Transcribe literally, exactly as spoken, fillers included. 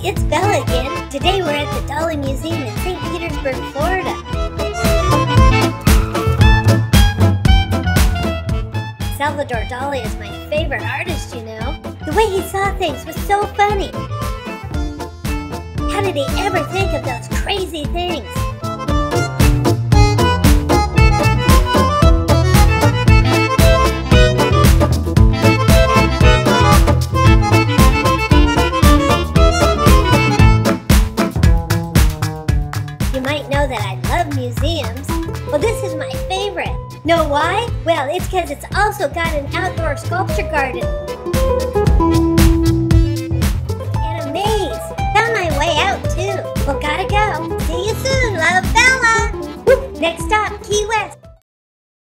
it's Bella again. Today we're at the Dali Museum in Saint Petersburg, Florida. Salvador Dali is my favorite artist, you know. The way he saw things was so funny. How did he ever think of those crazy things? You might know that I love museums. Well, this is my favorite. Know why? Well, it's because it's also got an outdoor sculpture garden. And a maze. Found my way out, too. Well, gotta go. See you soon, love, Bella. Woo! Next stop, Key West.